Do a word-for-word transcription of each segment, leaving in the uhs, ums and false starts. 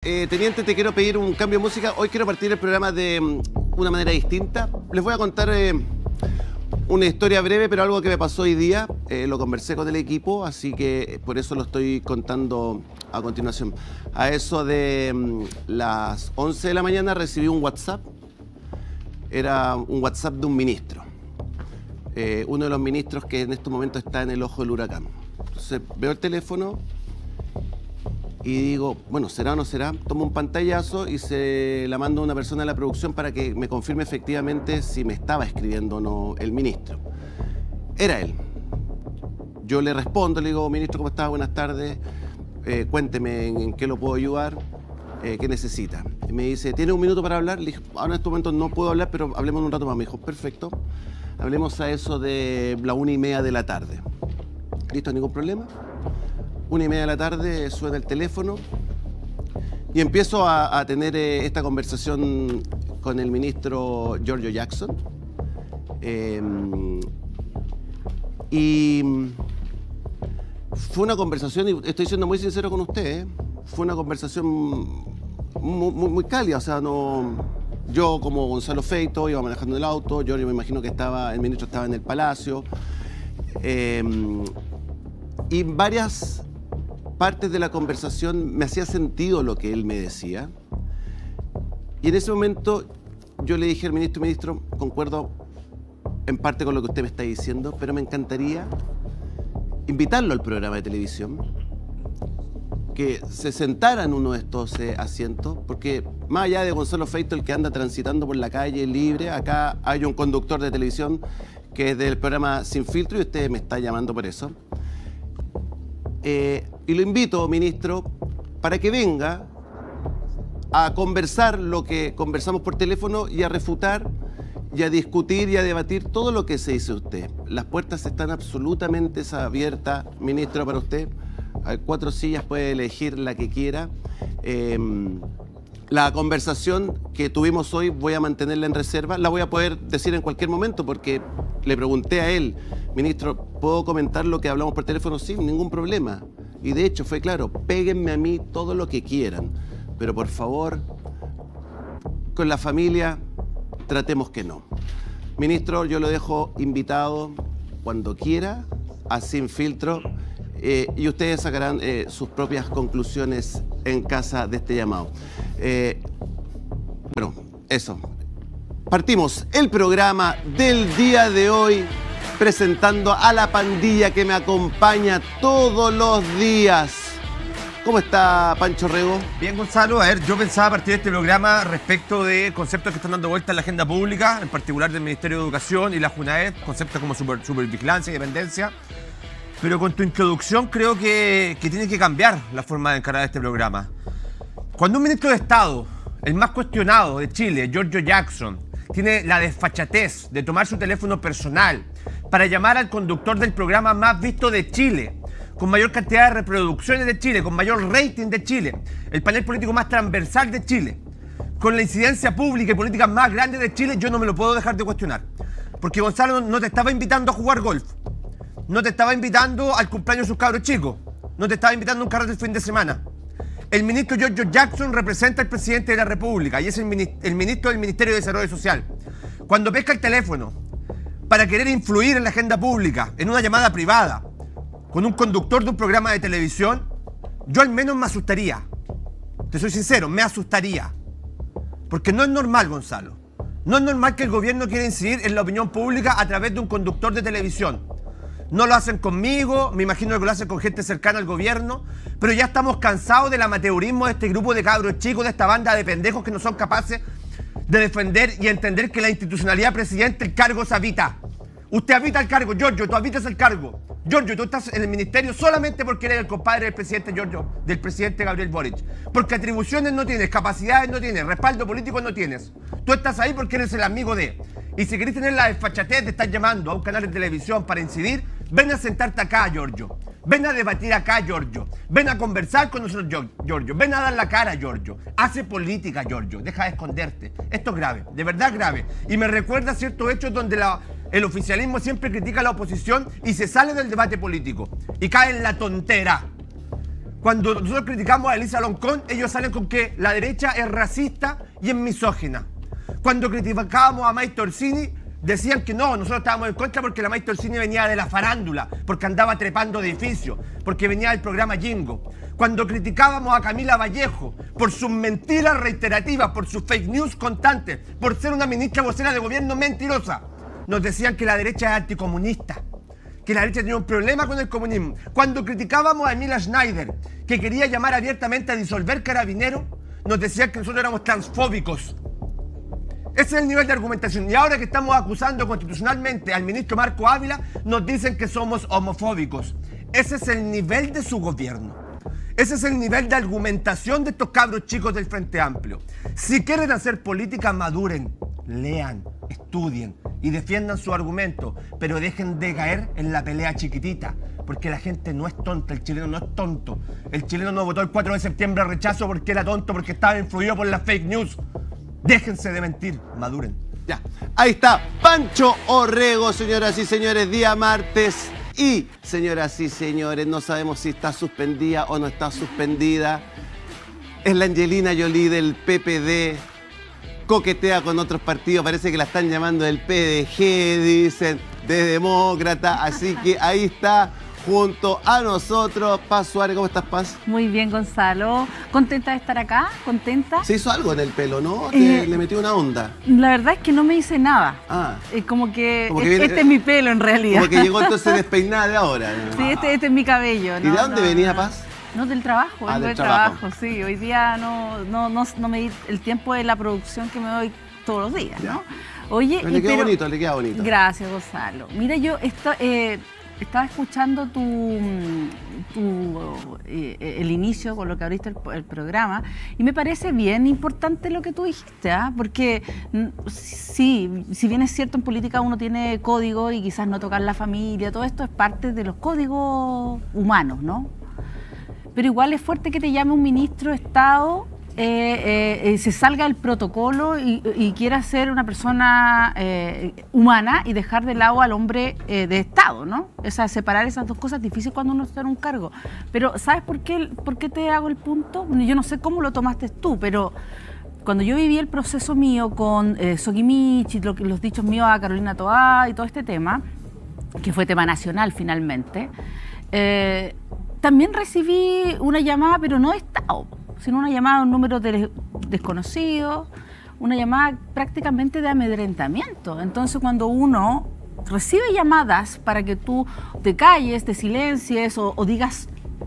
Eh, teniente, te quiero pedir un cambio de música. Hoy quiero partir el programa de um, una manera distinta. Les voy a contar eh, una historia breve, pero algo que me pasó hoy día. Eh, lo conversé con el equipo, así que por eso lo estoy contando a continuación. A eso de um, las once de la mañana recibí un WhatsApp. Era un WhatsApp de un ministro. Eh, uno de los ministros que en estos momentos está en el ojo del huracán. Entonces veo el teléfono y digo, bueno, ¿será o no será? Tomo un pantallazo y se la mando a una persona de la producción para que me confirme efectivamente si me estaba escribiendo o no el ministro. Era él. Yo le respondo, le digo, ministro, ¿cómo está? Buenas tardes. Eh, cuénteme en, en qué lo puedo ayudar, eh, qué necesita. Y me dice, ¿tiene un minuto para hablar? Le dije, ahora en este momento no puedo hablar, pero hablemos un rato más. Me dijo, perfecto. Hablemos a eso de la una y media de la tarde. ¿Listo? ¿Ningún problema? Una y media de la tarde suena el teléfono y empiezo a, a tener eh, esta conversación con el ministro Giorgio Jackson. Eh, y fue una conversación, y estoy siendo muy sincero con usted, ¿eh? Fue una conversación muy, muy, muy cálida. O sea, no, yo como Gonzalo Feito iba manejando el auto, Giorgio me imagino que estaba, el ministro estaba en el Palacio. Eh, y varias partes de la conversación me hacía sentido lo que él me decía. Y en ese momento yo le dije al ministro, ministro, concuerdo en parte con lo que usted me está diciendo, pero me encantaría invitarlo al programa de televisión, que se sentara en uno de estos eh, asientos, porque más allá de Gonzalo Feito, el que anda transitando por la calle libre, acá hay un conductor de televisión que es del programa Sin Filtro y usted me está llamando por eso. Eh, y lo invito, ministro, para que venga a conversar lo que conversamos por teléfono y a refutar y a discutir y a debatir todo lo que se dice usted. Las puertas están absolutamente abiertas, ministro, para usted. Hay cuatro sillas, puede elegir la que quiera. Eh, la conversación que tuvimos hoy voy a mantenerla en reserva. La voy a poder decir en cualquier momento porque le pregunté a él, ministro, ¿puedo comentar lo que hablamos por teléfono? Sí, ningún problema. Y de hecho fue claro, péguenme a mí todo lo que quieran, pero por favor, con la familia, tratemos que no. Ministro, yo lo dejo invitado cuando quiera a Sin Filtro eh, y ustedes sacarán eh, sus propias conclusiones en casa de este llamado. Eh, bueno, eso. Partimos el programa del día de hoy presentando a la pandilla que me acompaña todos los días. ¿Cómo está Pancho Rego? Bien, Gonzalo. A ver, yo pensaba a partir de este programa respecto de conceptos que están dando vuelta en la agenda pública, en particular del Ministerio de Educación y la Junaed, conceptos como super, supervigilancia y dependencia. Pero con tu introducción creo que, que tiene que cambiar la forma de encarar este programa. Cuando un ministro de Estado, el más cuestionado de Chile, Giorgio Jackson, tiene la desfachatez de tomar su teléfono personal para llamar al conductor del programa más visto de Chile, con mayor cantidad de reproducciones de Chile, con mayor rating de Chile, el panel político más transversal de Chile, con la incidencia pública y política más grande de Chile, yo no me lo puedo dejar de cuestionar. Porque Gonzalo no te estaba invitando a jugar golf, no te estaba invitando al cumpleaños de sus cabros chicos, no te estaba invitando a un carrete el fin de semana. El ministro Giorgio Jackson representa al presidente de la República y es el ministro, el ministro del Ministerio de Desarrollo Social. Cuando pesca el teléfono para querer influir en la agenda pública, en una llamada privada, con un conductor de un programa de televisión, yo al menos me asustaría. Te soy sincero, me asustaría. Porque no es normal, Gonzalo. No es normal que el gobierno quiera incidir en la opinión pública a través de un conductor de televisión. No lo hacen conmigo, me imagino que lo hacen con gente cercana al gobierno, pero ya estamos cansados del amateurismo de este grupo de cabros chicos, de esta banda de pendejos que no son capaces de defender y entender que la institucionalidad, presidente, el cargo se habita. Usted habita el cargo, Giorgio, tú habitas el cargo. Giorgio, tú estás en el ministerio solamente porque eres el compadre del presidente Giorgio, del presidente Gabriel Boric. Porque atribuciones no tienes, capacidades no tienes, respaldo político no tienes. Tú estás ahí porque eres el amigo de. Y si querés tener la desfachatez de estar llamando a un canal de televisión para incidir, ven a sentarte acá, Giorgio. Ven a debatir acá, Giorgio. Ven a conversar con nosotros, Giorgio. Ven a dar la cara, Giorgio. Hace política, Giorgio. Deja de esconderte. Esto es grave, de verdad grave. Y me recuerda ciertos hechos donde la, el oficialismo siempre critica a la oposición y se sale del debate político. Y cae en la tontera. Cuando nosotros criticamos a Elisa Loncón, ellos salen con que la derecha es racista y es misógina. Cuando criticábamos a Maite Orsini, decían que no, nosotros estábamos en contra porque la Maite Orsini venía de la farándula, porque andaba trepando edificios, porque venía del programa Jingo. Cuando criticábamos a Camila Vallejo por sus mentiras reiterativas, por sus fake news constantes, por ser una ministra vocera de gobierno mentirosa, nos decían que la derecha es anticomunista, que la derecha tenía un problema con el comunismo. Cuando criticábamos a Emilia Schneider, que quería llamar abiertamente a disolver Carabineros, nos decían que nosotros éramos transfóbicos. Ese es el nivel de argumentación. Y ahora que estamos acusando constitucionalmente al ministro Marco Ávila, nos dicen que somos homofóbicos. Ese es el nivel de su gobierno. Ese es el nivel de argumentación de estos cabros chicos del Frente Amplio. Si quieren hacer política, maduren, lean, estudien y defiendan su argumento, pero dejen de caer en la pelea chiquitita, porque la gente no es tonta, el chileno no es tonto. El chileno no votó el cuatro de septiembre a rechazo porque era tonto, porque estaba influido por las fake news. Déjense de mentir, maduren. Ya, ahí está Pancho Orrego, señoras y señores, día martes. Y, señoras y señores, no sabemos si está suspendida o no está suspendida. Es la Angelina Jolie del P P D. Coquetea con otros partidos, parece que la están llamando del P D G, dicen, de demócrata. Así que ahí está, junto a nosotros, Paz Suárez. ¿Cómo estás, Paz? Muy bien, Gonzalo. ¿Contenta de estar acá? ¿Contenta? Se hizo algo en el pelo, ¿no? Te, eh, le metió una onda. La verdad es que no me hice nada. Ah. Eh, como que, como que es, viene, este es mi pelo, en realidad. Como que llegó entonces despeinada de ahora, ¿no? Sí, este, este es mi cabello. ¿Y no, de dónde no, venía, no. Paz? No, del trabajo, Ah, vengo del del trabajo. trabajo, sí. Hoy día no, no, no, no me di el tiempo de la producción que me doy todos los días, Ya. ¿no? Oye, Pero le queda pero- bonito, le queda bonito. Gracias, Gonzalo. Mira, yo esto, eh, estaba escuchando tu, tu eh, el inicio con lo que abriste el, el programa y me parece bien importante lo que tú dijiste, ¿ah? Porque mm, sí, si bien es cierto, en política uno tiene códigos y quizás no tocar la familia, todo esto es parte de los códigos humanos, ¿no? Pero igual es fuerte que te llame un ministro de Estado, eh, eh, eh, se salga del protocolo y, y quiera ser una persona eh, humana y dejar de lado al hombre eh, de Estado, ¿no? O sea, separar esas dos cosas es difícil cuando uno está en un cargo. Pero, ¿sabes por qué, por qué te hago el punto? Yo no sé cómo lo tomaste tú, pero cuando yo viví el proceso mío con eh, Sokimich, lo, los dichos míos a Carolina Toá y todo este tema, que fue tema nacional finalmente, eh, también recibí una llamada, pero no de Estado, sino una llamada a un número de desconocido, una llamada prácticamente de amedrentamiento. Entonces, cuando uno recibe llamadas para que tú te calles, te silencies o, o digas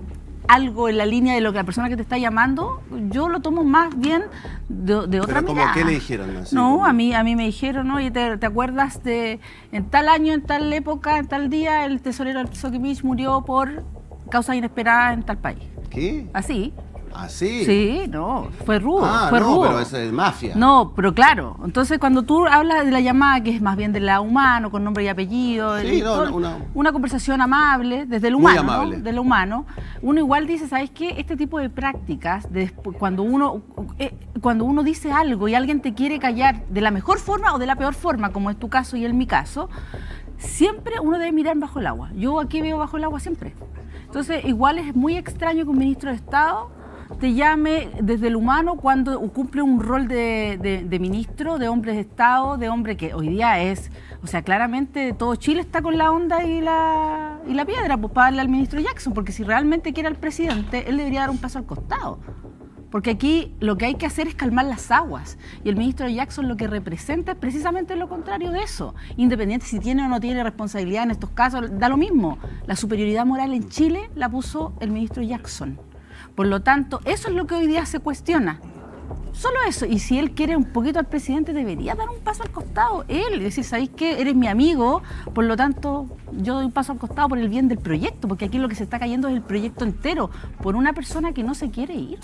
algo en la línea de lo que la persona que te está llamando, yo lo tomo más bien de, de otra Pero como, mirada. ¿qué le dijeron? Así, no, como... a mí a mí me dijeron, oye, ¿te, ¿te acuerdas de en tal año, en tal época, en tal día, el tesorero Sokimich murió por causas inesperadas en tal país? ¿Qué? Así. ¿Así? Sí, no, fue rudo, Ah, fue no, rudo. pero eso es mafia. No, pero claro, entonces cuando tú hablas de la llamada, que es más bien de la humano, con nombre y apellido, Sí, el- no, todo- una- una conversación amable, desde el Muy humano, ¿no? amable. De lo humano, uno igual dice, ¿sabes qué? Este tipo de prácticas, de despu- cuando uno eh, cuando uno dice algo y alguien te quiere callar de la mejor forma o de la peor forma, como es tu caso y en mi caso, siempre uno debe mirar bajo el agua. Yo aquí veo bajo el agua siempre. Entonces, igual es muy extraño que un ministro de Estado te llame desde el humano cuando cumple un rol de, de, de ministro, de hombre de Estado, de hombre que hoy día es, o sea, claramente todo Chile está con la onda y la, y la piedra, pues para darle al ministro Jackson, porque si realmente quiere al presidente, él debería dar un paso al costado. Porque aquí lo que hay que hacer es calmar las aguas. Y el ministro Jackson lo que representa es precisamente lo contrario de eso. Independiente si tiene o no tiene responsabilidad en estos casos, da lo mismo. La superioridad moral en Chile la puso el ministro Jackson. Por lo tanto, eso es lo que hoy día se cuestiona. Solo eso. Y si él quiere un poquito al presidente, debería dar un paso al costado. Él, y decir, ¿sabéis qué? Eres mi amigo, por lo tanto, yo doy un paso al costado por el bien del proyecto, porque aquí lo que se está cayendo es el proyecto entero, por una persona que no se quiere ir.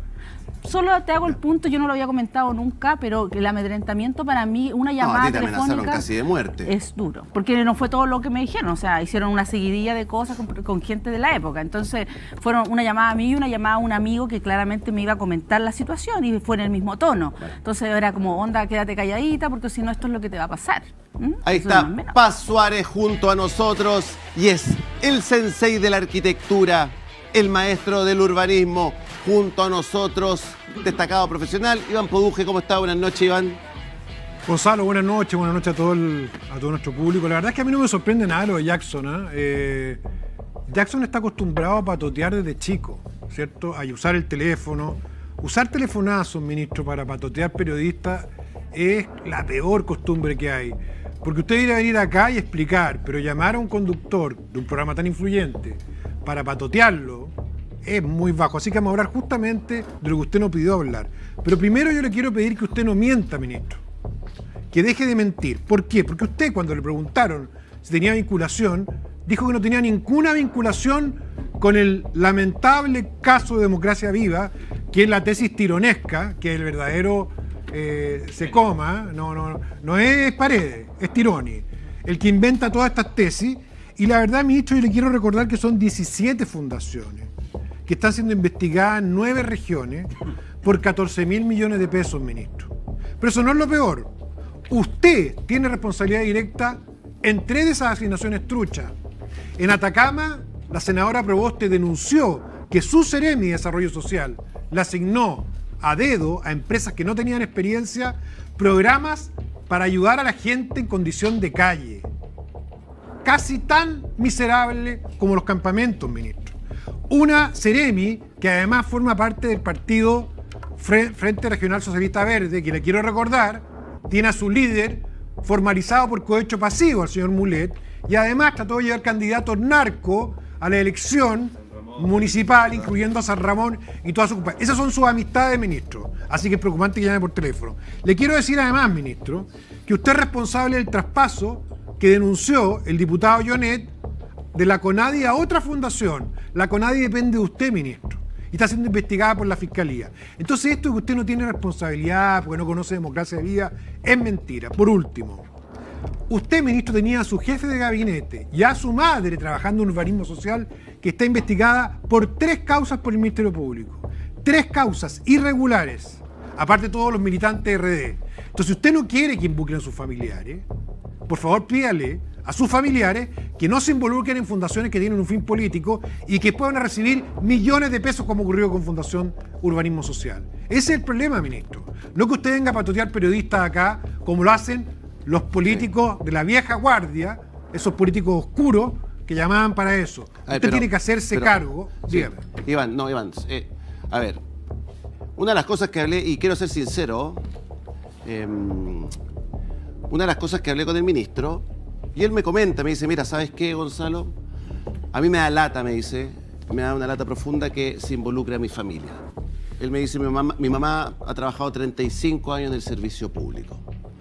Solo te hago el punto, yo no lo había comentado nunca, pero que el amedrentamiento para mí, una No, llamada a ti te amenazaron telefónica casi de muerte. es duro, porque no fue todo lo que me dijeron, o sea, hicieron una seguidilla de cosas con, con gente de la época, entonces fueron una llamada a mí y una llamada a un amigo que claramente me iba a comentar la situación y fue en el mismo tono, entonces era como, onda, quédate calladita porque si no esto es lo que te va a pasar. ¿Mm? Ahí Eso está no es menos. Paz Suárez junto a nosotros y es el sensei de la arquitectura, el maestro del urbanismo, junto a nosotros, destacado profesional, Iván Poduje. ¿Cómo está? Buenas noches, Iván. Gonzalo, buenas noches, buenas noches a todo, el, a todo nuestro público. La verdad es que a mí no me sorprende nada lo de Jackson. ¿eh? Eh, Jackson está acostumbrado a patotear desde chico, ¿cierto? A usar el teléfono. Usar telefonazos, ministro, para patotear periodistas es la peor costumbre que hay. Porque usted debería venir acá y explicar, pero llamar a un conductor de un programa tan influyente para patotearlo es muy bajo. Así que vamos a hablar justamente de lo que usted no pidió hablar. Pero primero yo le quiero pedir que usted no mienta, ministro. Que deje de mentir. ¿Por qué? Porque usted, cuando le preguntaron si tenía vinculación, dijo que no tenía ninguna vinculación con el lamentable caso de Democracia Viva, que es la tesis tironesca, que es el verdadero eh, se coma, no, no, no es Paredes, es Tironi, el que inventa todas estas tesis. Y la verdad, ministro, yo le quiero recordar que son diecisiete fundaciones que están siendo investigadas en nueve regiones por catorce mil millones de pesos, ministro. Pero eso no es lo peor. Usted tiene responsabilidad directa en tres de esas asignaciones truchas. En Atacama, la senadora Proboste denunció que su Seremi de Desarrollo Social le asignó a dedo a empresas que no tenían experiencia programas para ayudar a la gente en condición de calle. Casi tan miserable como los campamentos, ministro. Una Seremi que además forma parte del partido Frente Regional Socialista Verde, que le quiero recordar, tiene a su líder formalizado por cohecho pasivo, al señor Mulet, y además trató de llevar candidatos narco a la elección municipal, incluyendo a San Ramón y todas sus compañías. Esas son sus amistades, ministro. Así que es preocupante que llame por teléfono. Le quiero decir además, ministro, que usted es responsable del traspaso que denunció el diputado Jonet de la CONADI a otra fundación. La CONADI depende de usted, ministro, y está siendo investigada por la Fiscalía. Entonces esto de que usted no tiene responsabilidad porque no conoce Democracia de Vida es mentira. Por último, usted, ministro, tenía a su jefe de gabinete y a su madre trabajando en urbanismo social que está investigada por tres causas por el Ministerio Público. Tres causas irregulares, aparte de todos los militantes de R D. Entonces, si usted no quiere que involucren a sus familiares, por favor pídale a sus familiares que no se involucren en fundaciones que tienen un fin político y que puedan recibir millones de pesos como ocurrió con Fundación Urbanismo Social. Ese es el problema, ministro. No que usted venga a patotear periodistas acá como lo hacen los políticos de la vieja guardia, esos políticos oscuros que llamaban para eso. Usted Ay, pero, tiene que hacerse pero, cargo. Sí. Dígame. Iván, no, Iván. Eh, a ver, una de las cosas que hablé, y quiero ser sincero, eh, una de las cosas que hablé con el ministro, y él me comenta, me dice, mira, ¿sabes qué, Gonzalo? A mí me da lata, me dice, me da una lata profunda que se involucre a mi familia. Él me dice, mi mamá, mi mamá ha trabajado treinta y cinco años en el servicio público.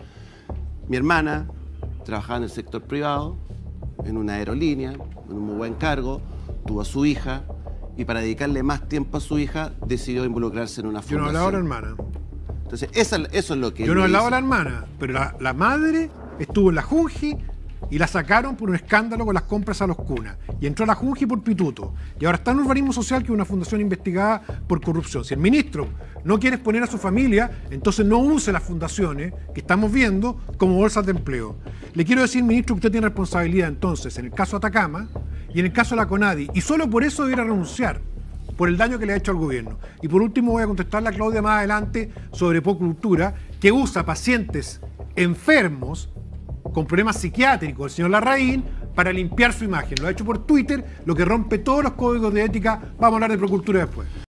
Mi hermana trabajaba en el sector privado, en una aerolínea, en un muy buen cargo, tuvo a su hija, y para dedicarle más tiempo a su hija, decidió involucrarse en una fundación. Yo no hablaba de la hermana. Entonces, esa, eso es lo que... Yo no hablaba de dice. la hermana, pero la, la madre estuvo en la Junji y la sacaron por un escándalo con las compras a los cunas. Y entró a la Junji por pituto. Y ahora está en Urbanismo Social, que es una fundación investigada por corrupción. Si el ministro no quiere exponer a su familia, entonces no use las fundaciones que estamos viendo como bolsas de empleo. Le quiero decir, ministro, que usted tiene responsabilidad entonces en el caso Atacama y en el caso de la CONADI. Y solo por eso debiera renunciar, por el daño que le ha hecho al gobierno. Y por último voy a contestarle a Claudia más adelante sobre Pocultura, que usa pacientes enfermos con problemas psiquiátricos, el señor Larraín, para limpiar su imagen. Lo ha hecho por Twitter, lo que rompe todos los códigos de ética. Vamos a hablar de Procultura después.